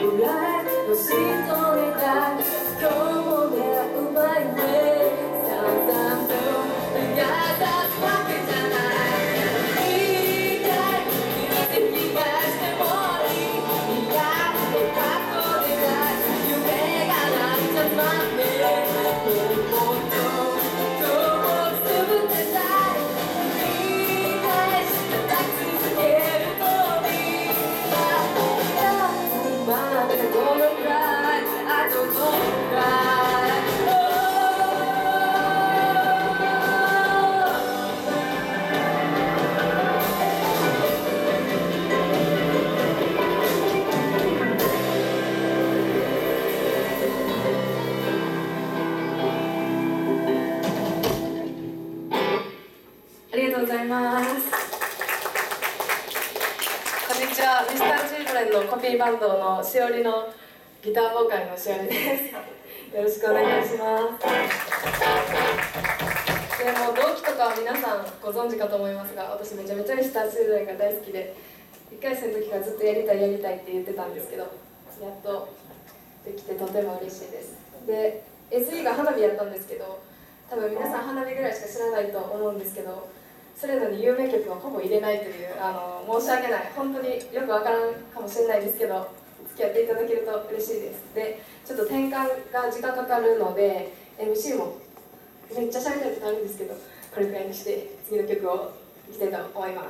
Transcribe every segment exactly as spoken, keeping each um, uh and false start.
ありがとうございます。こんにちは、ミスターチルドレンのコピーバンドのしおりのギターボーカルのしおりです。よろしくお願いします。でも同期とかは皆さんご存知かと思いますが、私めちゃめちゃミスターチルドレンが大好きで、いっかい生の時からずっとやりたいやりたいって言ってたんですけど、やっとできてとても嬉しいです。で エスイー が花火やったんですけど、多分皆さん花火ぐらいしか知らないと思うんですけど、それのに有名曲はほぼ入れないという、あの申し訳ない、本当によくわからんかもしれないですけど、付き合っていただけると嬉しいです。でちょっと転換が時間かかるので エムシー もめっちゃ喋りたいことあるんですけど、これくらいにして次の曲をいきたいと思います。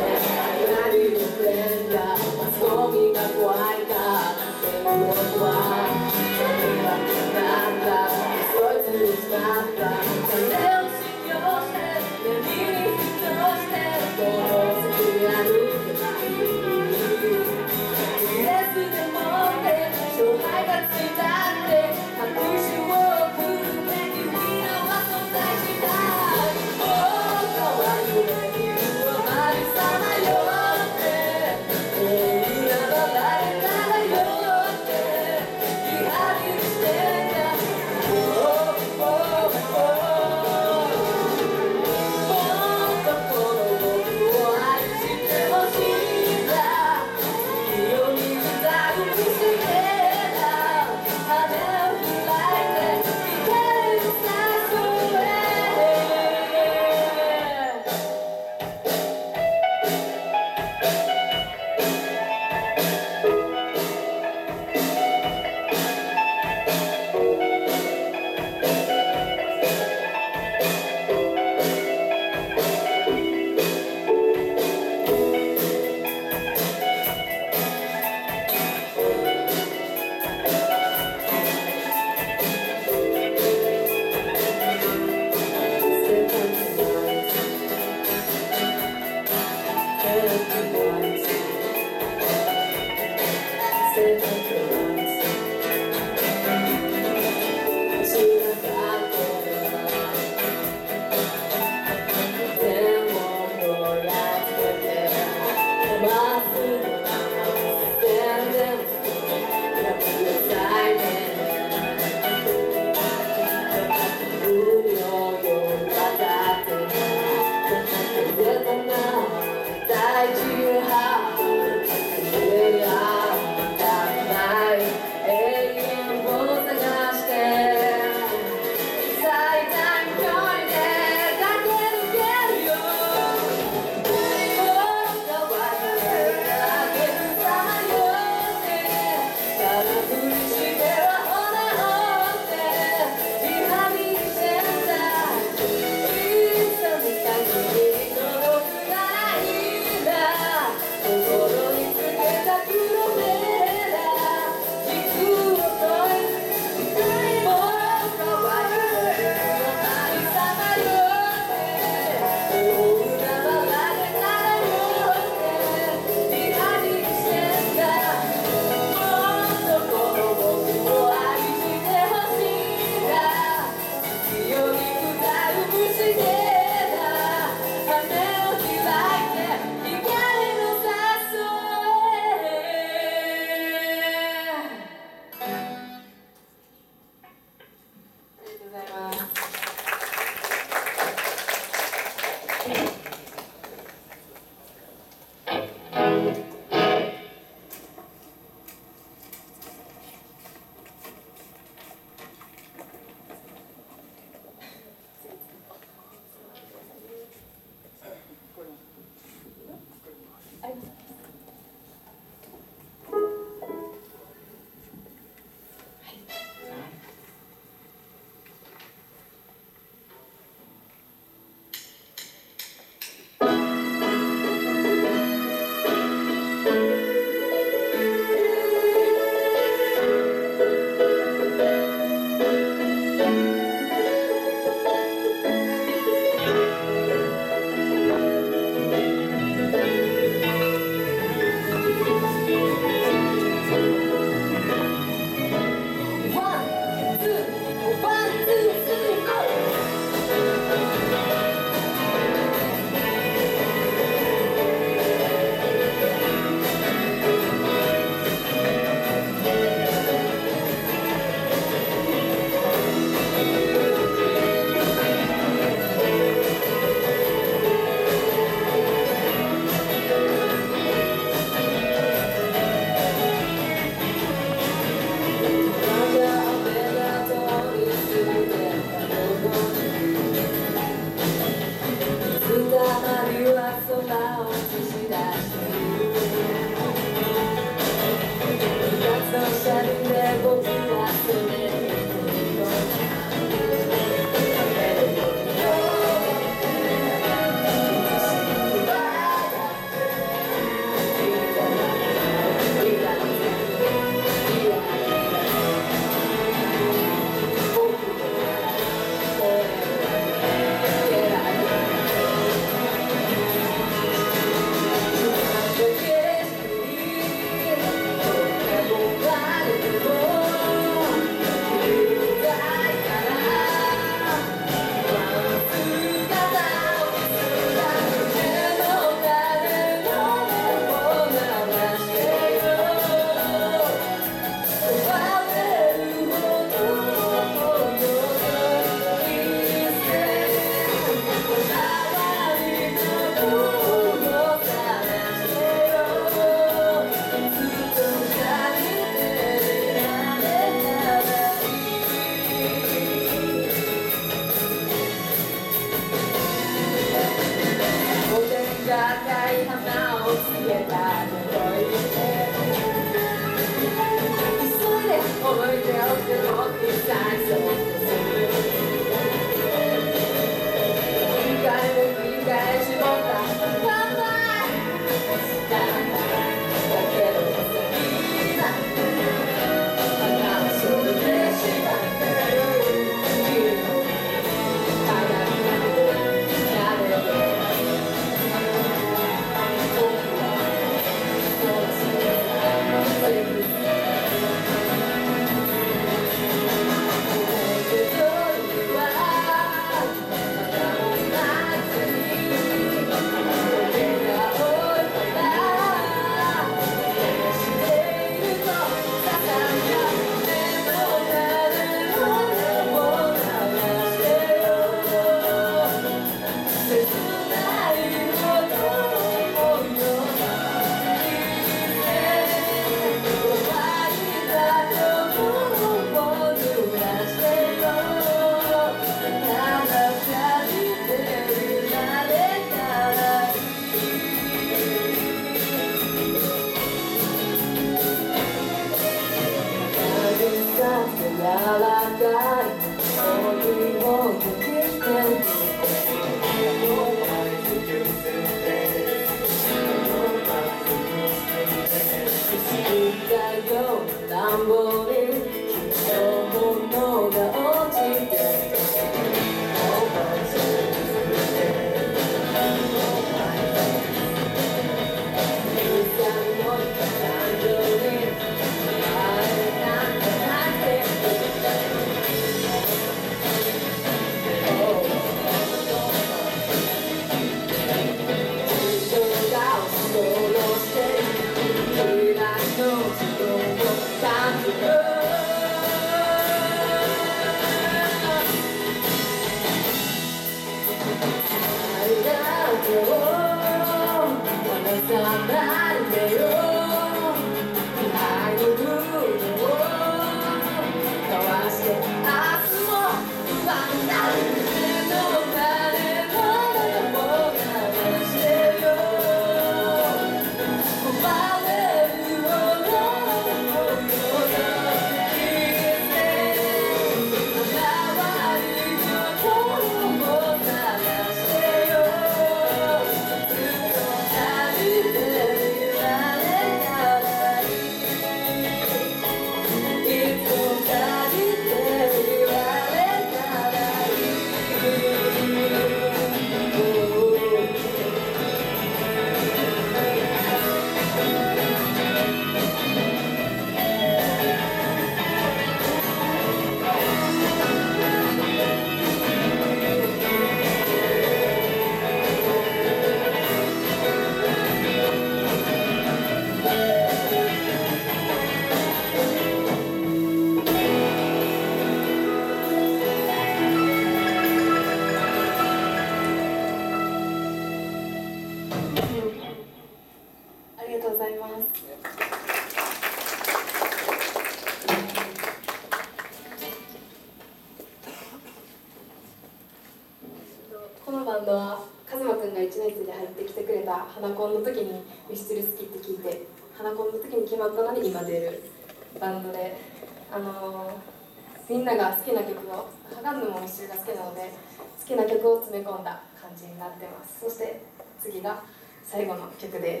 バンドはカズマくんがいちねん生で入ってきてくれた花コンの時にミスチル好きって聞いて、花コンの時に決まったのに今出るバンドで、あのー、みんなが好きな曲を、ハガンヌもミスチルが好きなので好きな曲を詰め込んだ感じになってます。そして次が最後の曲です。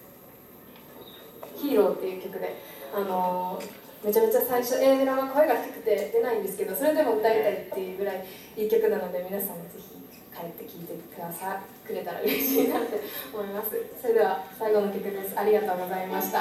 ヒーローっていう曲で、あのー、めちゃめちゃ最初 A メロの声が低くて出ないんですけど、それでも歌いたいっていうぐらいいい曲なので、皆さんぜひ帰って聴いてくださくれたら嬉しいなって思います。それでは最後の曲です。ありがとうございました。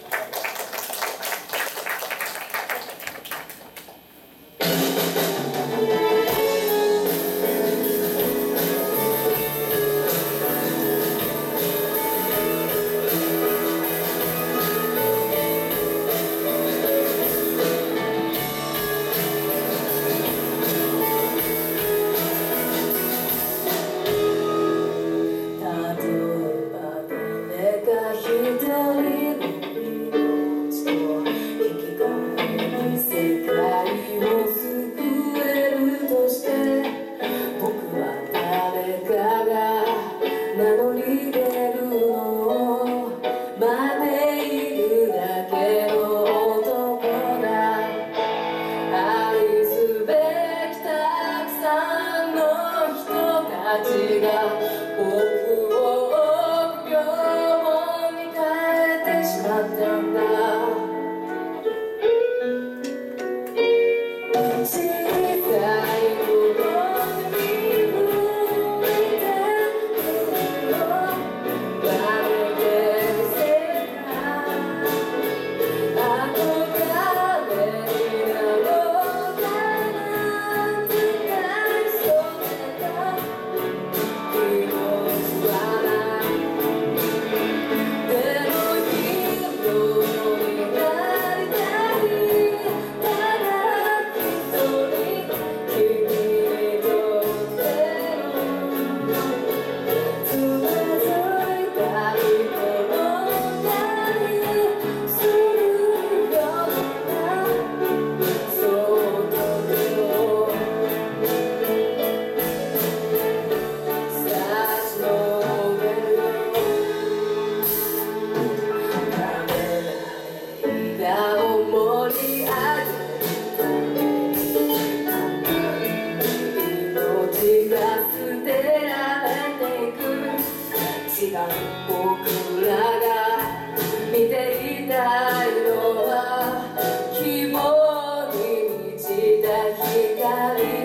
僕らが見ていたいのは希望に満ちた光